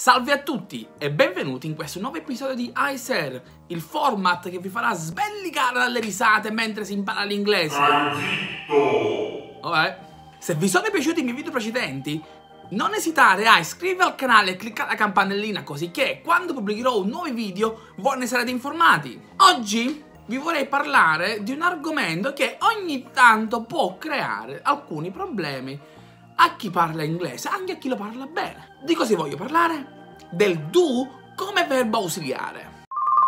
Salve a tutti e benvenuti in questo nuovo episodio di iSer, il format che vi farà sbellicare dalle risate mentre si impara l'inglese. Vabbè. Se vi sono piaciuti i miei video precedenti, non esitare a iscrivervi al canale e cliccare la campanellina così che quando pubblicherò nuovi video voi ne sarete informati. Oggi vi vorrei parlare di un argomento che ogni tanto può creare alcuni problemi a chi parla inglese, anche a chi lo parla bene. Di cosa voglio parlare? Del do come verbo ausiliare.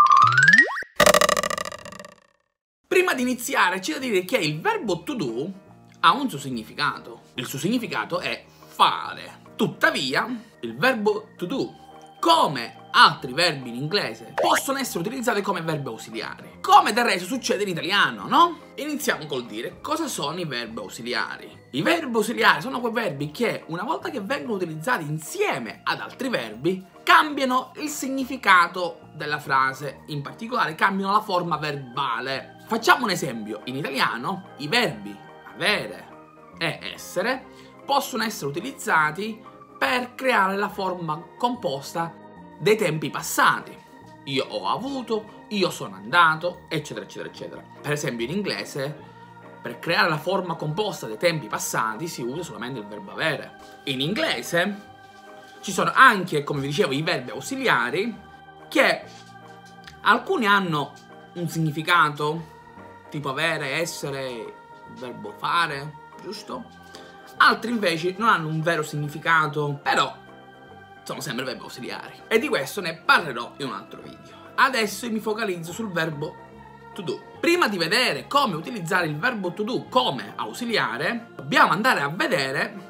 Prima di iniziare c'è da dire che il verbo to do ha un suo significato. Il suo significato è fare. Tuttavia, il verbo to do, come altri verbi in inglese, possono essere utilizzati come verbi ausiliari, come del resto succede in italiano, no? Iniziamo col dire cosa sono i verbi ausiliari. I verbi ausiliari sono quei verbi che, una volta che vengono utilizzati insieme ad altri verbi, cambiano il significato della frase, in particolare cambiano la forma verbale. Facciamo un esempio: in italiano i verbi avere e essere possono essere utilizzati per creare la forma composta dei tempi passati. Io ho avuto, io sono andato, eccetera eccetera eccetera. Per esempio in inglese, per creare la forma composta dei tempi passati si usa solamente il verbo avere. In inglese ci sono anche, come vi dicevo, i verbi ausiliari che alcuni hanno un significato tipo avere, essere, il verbo fare, giusto? Altri invece non hanno un vero significato, però sono sempre verbi ausiliari. E di questo ne parlerò in un altro video. Adesso mi focalizzo sul verbo to do. Prima di vedere come utilizzare il verbo to do come ausiliare, dobbiamo andare a vedere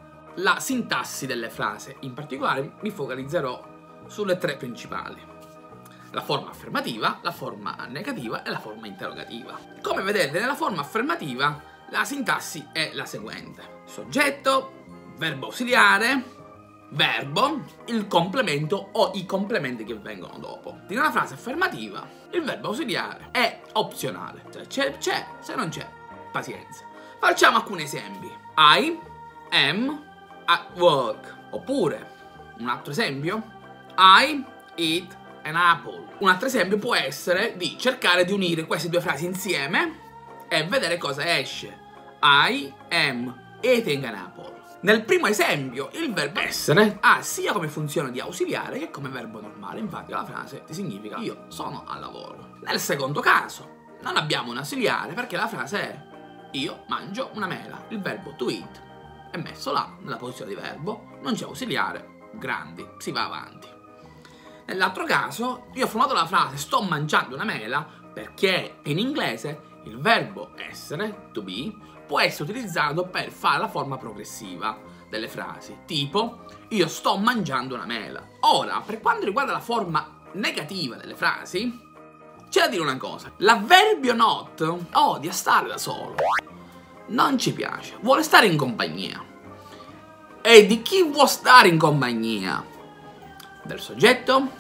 la sintassi delle frasi. In particolare mi focalizzerò sulle tre principali: la forma affermativa, la forma negativa e la forma interrogativa. Come vedete, nella forma affermativa la sintassi è la seguente: soggetto, verbo ausiliare, verbo, il complemento o i complementi che vengono dopo. In una frase affermativa il verbo ausiliare è opzionale, cioè c'è, se non c'è, pazienza. Facciamo alcuni esempi: I am at work. Oppure un altro esempio: I eat an apple. Un altro esempio può essere di cercare di unire queste due frasi insieme e vedere cosa esce: I am eating an apple. Nel primo esempio il verbo essere ha sia come funzione di ausiliare che come verbo normale, infatti la frase significa io sono al lavoro. Nel secondo caso non abbiamo un ausiliare perché la frase è io mangio una mela. Il verbo to eat è messo là nella posizione di verbo, non c'è ausiliare, grandi, si va avanti. Nell'altro caso io ho formato la frase sto mangiando una mela perché in inglese il verbo essere, to be, può essere utilizzato per fare la forma progressiva delle frasi, tipo io sto mangiando una mela. Ora, per quanto riguarda la forma negativa delle frasi, c'è da dire una cosa: l'avverbio not odia stare da solo, non ci piace, vuole stare in compagnia. E di chi vuole stare in compagnia? Del soggetto?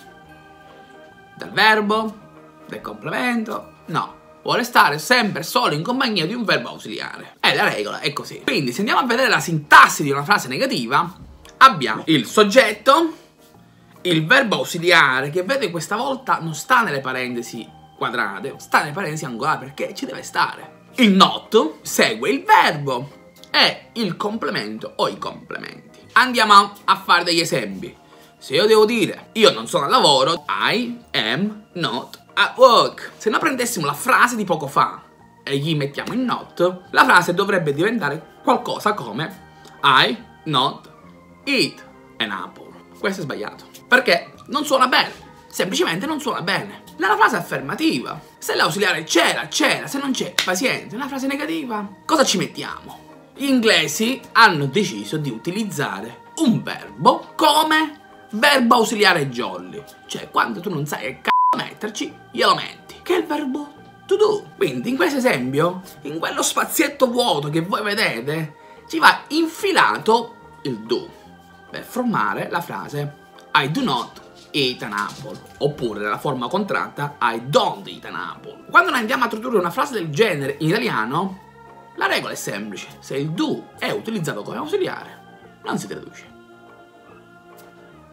Del verbo? Del complemento? No, vuole stare sempre solo in compagnia di un verbo ausiliare. E la regola è così. Quindi se andiamo a vedere la sintassi di una frase negativa, abbiamo il soggetto, il verbo ausiliare, che vede questa volta non sta nelle parentesi quadrate, sta nelle parentesi angolari perché ci deve stare. Il not segue il verbo e il complemento o i complementi. Andiamo a fare degli esempi. Se io devo dire io non sono al lavoro, I am not at work. Se noi prendessimo la frase di poco fa e gli mettiamo il not, la frase dovrebbe diventare qualcosa come I not eat an apple. Questo è sbagliato perché non suona bene, semplicemente non suona bene. Nella frase affermativa, se l'ausiliare c'era, c'era, se non c'è, pazienza. Nella frase negativa, cosa ci mettiamo? Gli inglesi hanno deciso di utilizzare un verbo come verbo ausiliare jolly, cioè quando tu non sai che cazzo metterci, glielo metti, che è il verbo to do. Quindi in questo esempio, in quello spazietto vuoto che voi vedete, ci va infilato il do per formare la frase I do not eat an apple, oppure nella forma contratta I don't eat an apple. Quando noi andiamo a tradurre una frase del genere in italiano, la regola è semplice: se il do è utilizzato come ausiliare non si traduce.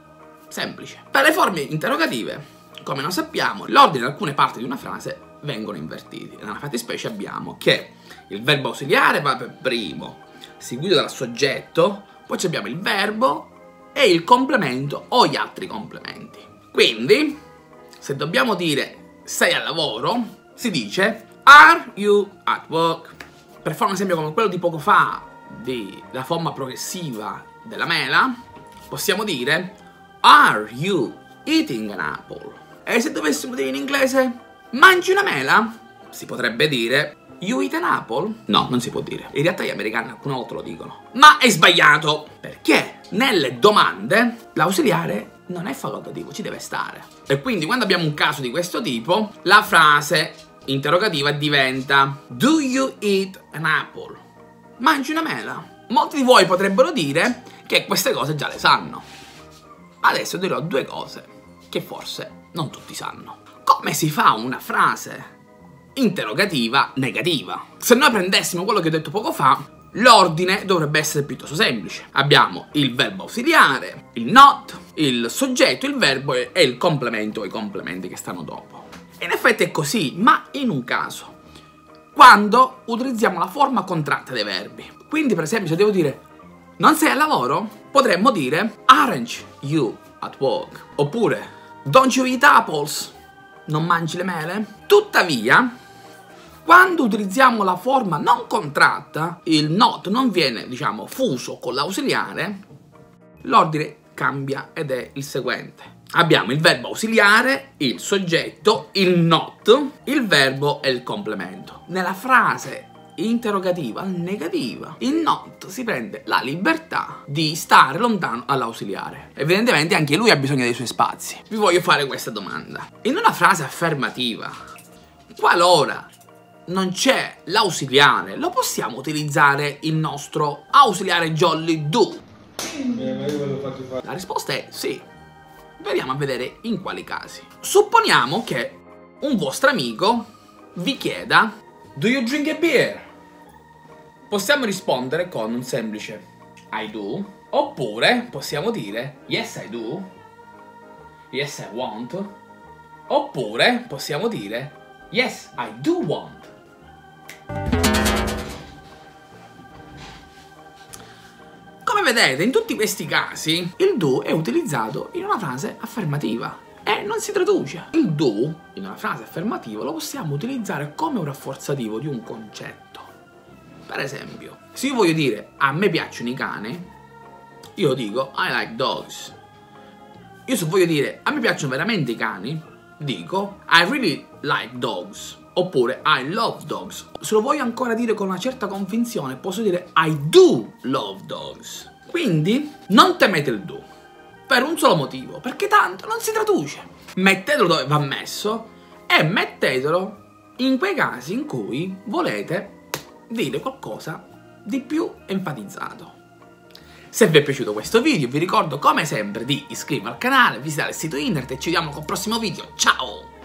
semplice. Per le forme interrogative, come noi sappiamo, l'ordine di alcune parti di una frase vengono invertiti. Nella fattispecie abbiamo che il verbo ausiliare va per primo, seguito dal soggetto, poi abbiamo il verbo e il complemento o gli altri complementi. Quindi, se dobbiamo dire sei al lavoro, si dice are you at work? Per fare un esempio come quello di poco fa, della forma progressiva della mela, possiamo dire are you eating an apple? E se dovessimo dire in inglese mangi una mela? Si potrebbe dire you eat an apple? No, non si può dire. In realtà gli americani alcune volte lo dicono. Ma è sbagliato! Perché nelle domande l'ausiliare non è facoltativo, ci deve stare. E quindi quando abbiamo un caso di questo tipo, la frase interrogativa diventa do you eat an apple? Mangi una mela? Molti di voi potrebbero dire che queste cose già le sanno. Adesso dirò due cose che forse non tutti sanno. Come si fa una frase interrogativa negativa? Se noi prendessimo quello che ho detto poco fa, l'ordine dovrebbe essere piuttosto semplice. Abbiamo il verbo ausiliare, il not, il soggetto, il verbo e il complemento o i complementi che stanno dopo. In effetti è così, ma in un caso. Quando utilizziamo la forma contratta dei verbi. Quindi per esempio se devo dire non sei al lavoro, potremmo dire aren't you at work? Oppure don't you eat apples? Non mangi le mele? Tuttavia, quando utilizziamo la forma non contratta, il not non viene, diciamo, fuso con l'ausiliare, l'ordine cambia ed è il seguente. Abbiamo il verbo ausiliare, il soggetto, il not, il verbo e il complemento. Nella frase interrogativa negativa, il not si prende la libertà di stare lontano dall'ausiliare. Evidentemente anche lui ha bisogno dei suoi spazi. Vi voglio fare questa domanda. In una frase affermativa, qualora non c'è l'ausiliare, lo possiamo utilizzare il nostro ausiliare jolly do? La risposta è sì. Vediamo a vedere in quali casi. Supponiamo che un vostro amico vi chieda do you drink a beer? Possiamo rispondere con un semplice I do, oppure possiamo dire yes I do, yes I want, oppure possiamo dire yes I do want. Come vedete, in tutti questi casi il do è utilizzato in una frase affermativa e non si traduce. Il do in una frase affermativa lo possiamo utilizzare come un rafforzativo di un concetto. Per esempio, se io voglio dire a me piacciono i cani, io dico I like dogs. Io se voglio dire a me piacciono veramente i cani, dico I really like dogs. Oppure I love dogs. Se lo voglio ancora dire con una certa convinzione, posso dire I do love dogs. Quindi non temete il do, per un solo motivo, perché tanto non si traduce. Mettetelo dove va messo e mettetelo in quei casi in cui volete dire qualcosa di più enfatizzato. Se vi è piaciuto questo video vi ricordo come sempre di iscrivervi al canale, visitare il sito internet e ci vediamo col prossimo video. Ciao!